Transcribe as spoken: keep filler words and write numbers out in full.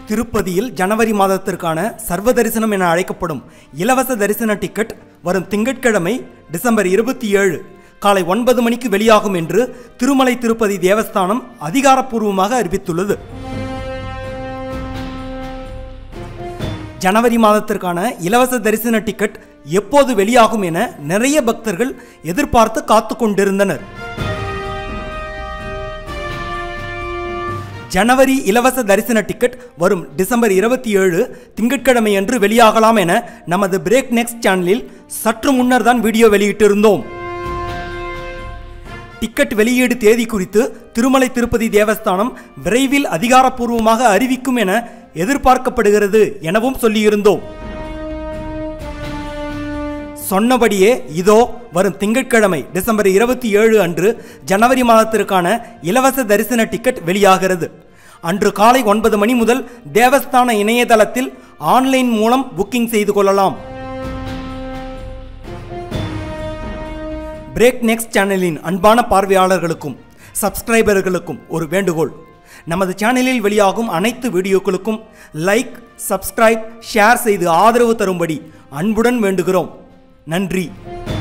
திருப்பதியில் ஜனவரி மாதத்திற்கான சர்வ தரிசனம் என அழைக்கப்படும் இலவச தரிசன டிக்கெட் வரும் திங்கட்கிழமை டிசம்பர் இருபத்தி ஏழு காலை ஒன்பது மணிக்கு வெளியாகும் என்று திருமலை திருப்பதி தேவஸ்தானம் அதிகாரப்பூர்வமாக அறிவித்துள்ளது. ஜனவரி மாதத்திற்கான இலவச தரிசன டிக்கெட் எப்போது வெளியாகும் என நிறைய பக்தர்கள் எதிர்பார்த்து காத்து கொண்டிருந்தனர். ஜனவரி இலவச தரிசன டிக்கெட் வரும் டிசம்பர் இருபத்தி ஏழு திங்கட்கிழமை அன்று வெளியாகலாம் என நமது பிரேக் நெக்ஸ்ட் சேனலில் சற்று முன்னர் தான் வீடியோ வெளியிட்டிருந்தோம். டிக்கெட் வெளியீடு தேதி குறித்து திருமலை திருப்பதி தேவஸ்தானம் விரைவில் அதிகாரப்பூர்வமாக அறிவிக்கும் என எதிர்பார்க்கப்படுகிறது எனவும் சொல்லியிருந்தோம். சொன்னபடியே இதோ வரும் திங்கட்கிழமை டிசம்பர் இருபத்தி ஏழு அன்று ஜனவரி மாதத்திற்கான இலவச தரிசன டிக்கெட் வெளியாகிறது. அன்று காலை ஒன்பது மணி முதல் தேவஸ்தான இணையதளத்தில் ஆன்லைன் மூலம் புக்கிங் செய்து கொள்ளலாம். பிரேக் நெக்ஸ்ட் சேனலின் அன்பான பார்வையாளர்களுக்கும் சப்ஸ்கிரைபர்களுக்கும் ஒரு வேண்டுகோள். நமது சேனலில் வெளியாகும் அனைத்து வீடியோக்களுக்கும் லைக், சப்ஸ்கிரைப், ஷேர் செய்து ஆதரவு தரும்படி அன்புடன் வேண்டுகிறோம். நன்றி.